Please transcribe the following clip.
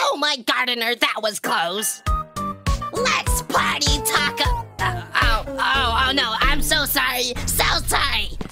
Oh, my gardener, that was close. Let's party taco. Oh, no, I'm so sorry. So sorry.